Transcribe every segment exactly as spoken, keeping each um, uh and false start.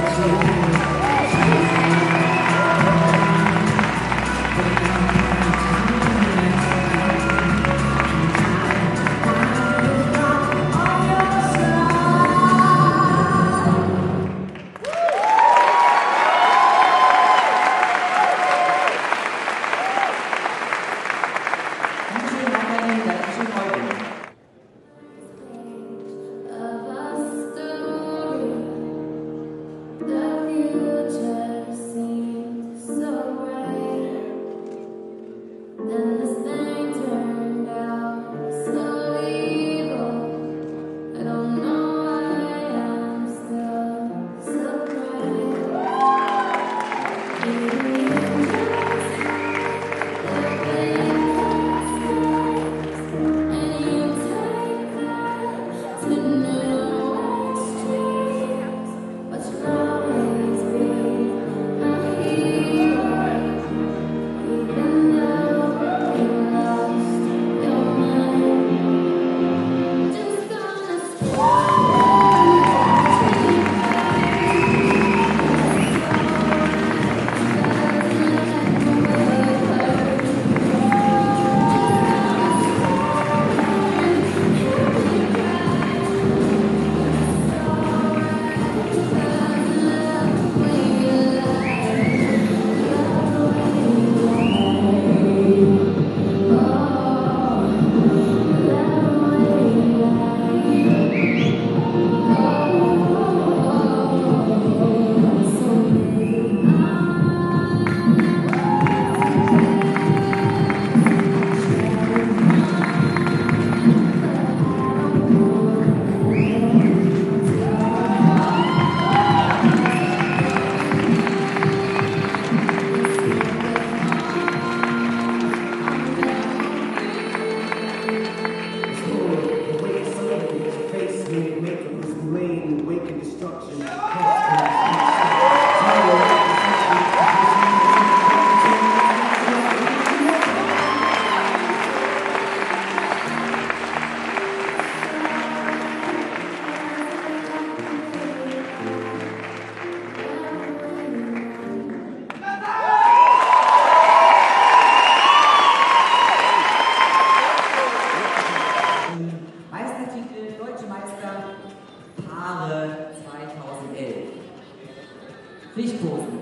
Pflichtposen.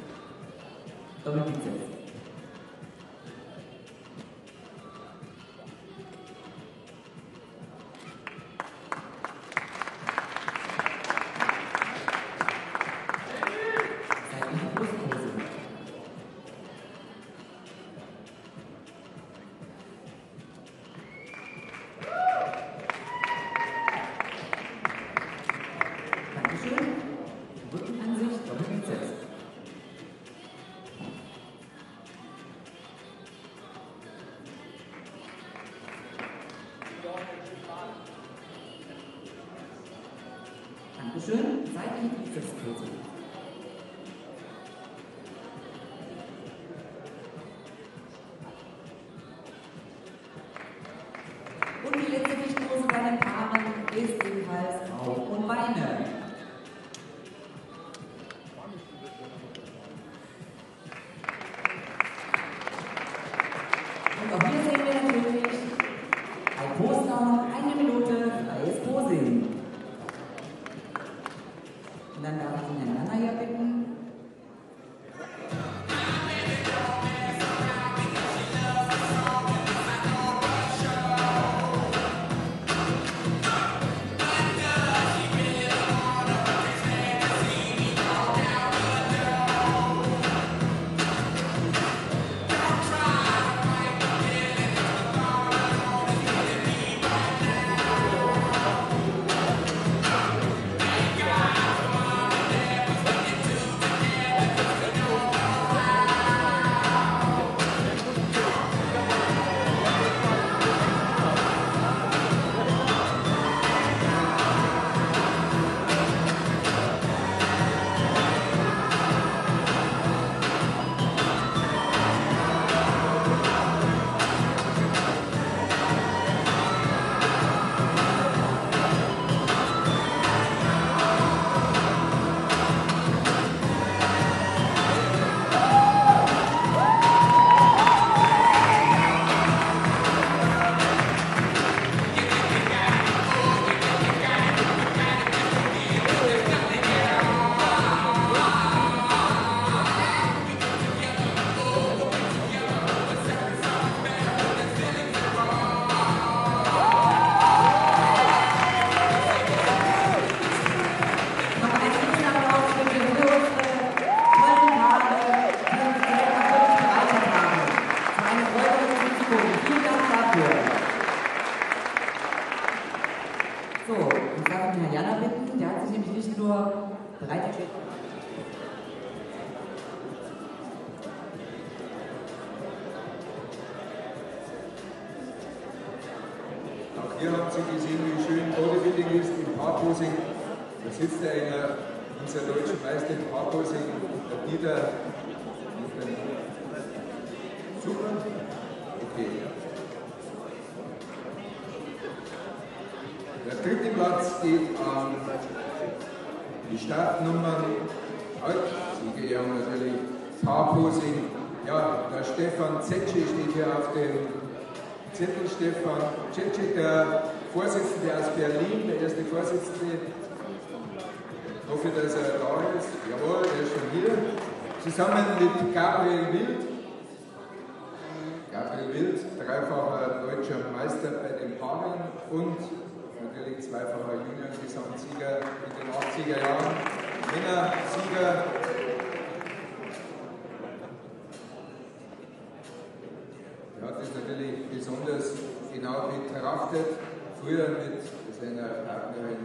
Doppelbizeps. Seitliche Brustpose. Dankeschön. Rückenansicht, Doppelbizeps. Dankeschön. Seitliche Bizepspose. Und die letzte Pflichtpose bei den Paaren ist ebenfalls Bauch und Beine. Und auch hier sehen wir natürlich ein Poster, eine Minute freies Posing. Und dann darf ich den Nana hier bitten. Hier haben Sie gesehen, wie schön Bodybuilding ist im Paarposing. Da sitzt einer, unser deutscher Meister im Paarposing, der Dieter. Super. Okay. Der dritte Platz geht an die Startnummern. Sieger haben natürlich Paarposing. Ja, der Stefan Zetsche steht hier auf dem Zettel. Stefan Zetsche, der Vorsitzende aus Berlin, der erste Vorsitzende. Ich hoffe, dass er da ist. Jawohl, er ist schon hier. Zusammen mit Gabriel Wild. Gabriel Wild, dreifacher deutscher Meister bei den Paaren und natürlich zweifacher Junioren-Gesamtsieger in den achtziger Jahren. Männersieger. Er hat das natürlich besonders genau betrachtet. Früher mit seiner Partnerin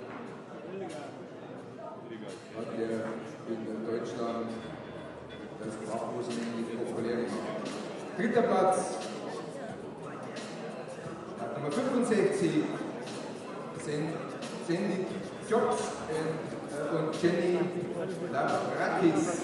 hat er in Deutschland das Paarposing eigentlich populär gemacht. Dritter Platz, Start Nummer fünfundsechzig, Sandy Jobs und Jenny Lavrakis.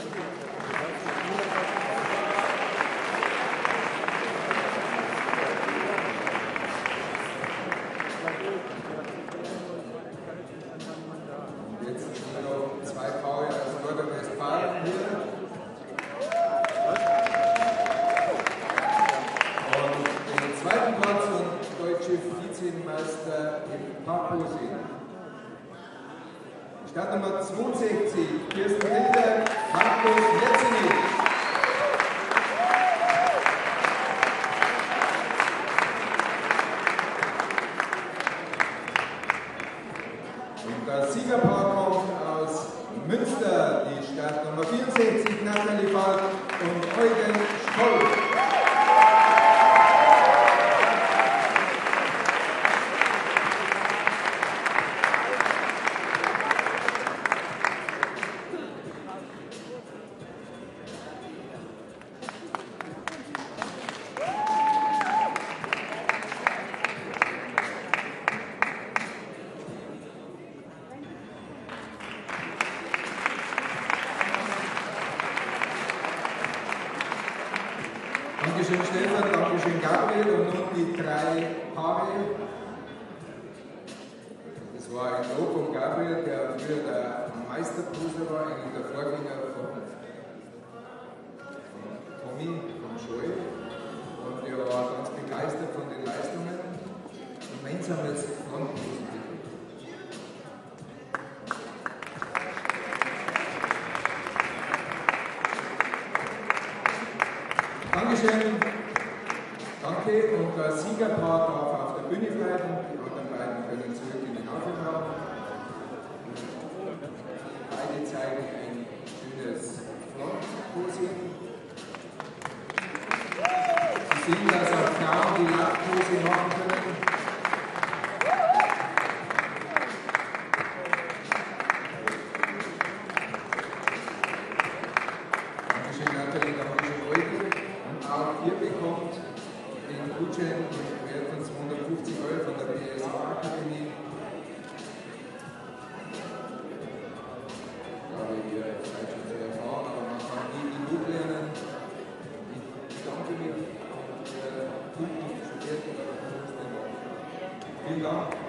Jetzt sind wir noch zwei Paare aus Nordrhein-Westfalen hier. Und den zweiten Platz und deutsche Vizemeister im Paarposing. Startnummer zweiundsechzig, Kirsten Ritter, Markus Jetzenich. Und das Siegerpaar kommt aus Münster, die Startnummer vierundsechzig, Nathalie Falk und Eugen Stoll. Dankeschön Stefan, Dankeschön Gabriel und nun die drei Paare. Das war ein Lob von Gabriel, der früher der Meisterposer war, eigentlich der Vorgänger von, von Tommy, von Scheu. Und er war ganz begeistert von den Leistungen. Gemeinsames Frontposen. Dankeschön, danke und das Siegerpaar darf auf der Bühne bleiben, die anderen beiden können zurück in den Aufenraum. Beide zeigen ein schönes Frontposing. Sie sehen, dass auch Frauen die Lattpose machen können. Dankeschön Nathalie, Dankeschön Eugen. Auch ihr bekommt den Gutschein im Wert von zweihundertfünfzig Euro von der B S A-Akademie. Ich glaube, ihr seid schon sehr erfahren, aber man kann nie genug lernen. Ich danke mir für guten Studenten oder Vielen Dank.